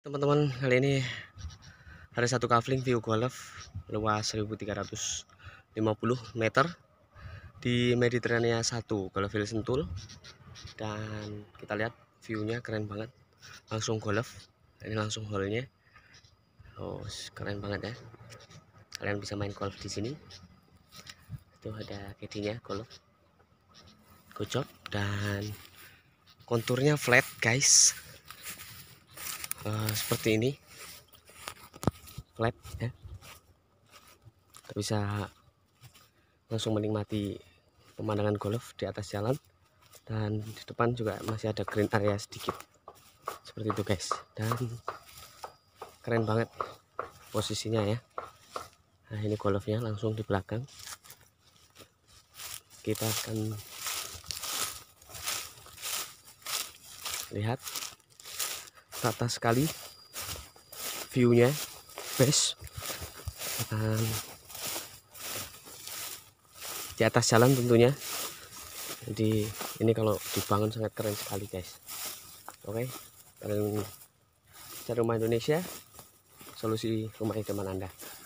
Teman-teman, kali ini ada satu kafling view golf luas 1350 meter di Mediterania 1 Golfville Sentul. Dan kita lihat viewnya keren banget, langsung golf. Ini langsung hole-nya. Oh, keren banget ya. Kalian bisa main golf di sini. Itu ada caddy-nya golf. Good job. Dan konturnya flat, guys. Seperti ini, flat ya. Kita bisa langsung menikmati pemandangan golf di atas jalan, dan di depan juga masih ada green area sedikit seperti itu, guys. Dan keren banget posisinya ya. Nah, ini golfnya langsung di belakang. Kita akan lihat rata sekali viewnya, best. Dan di atas jalan tentunya. Jadi ini kalau dibangun sangat keren sekali, guys. Oke, kalian cari rumah Indonesia, solusi rumah idaman Anda.